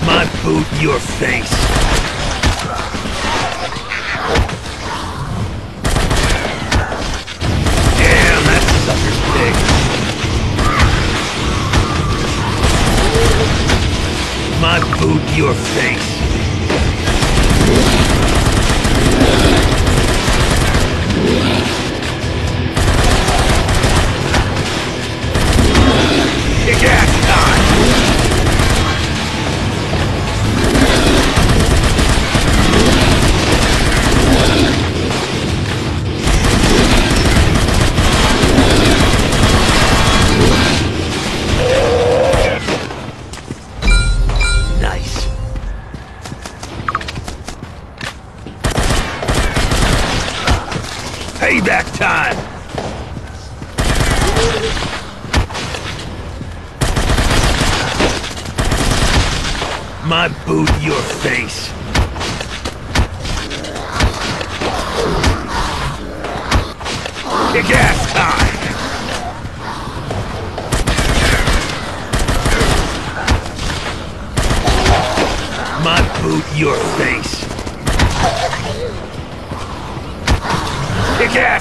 My boot your face. Damn, that sucker's big. My boot your face. Kick ass time. Nice. Payback time. My boot your face. Kick ass time. My boot your face. Kick ass.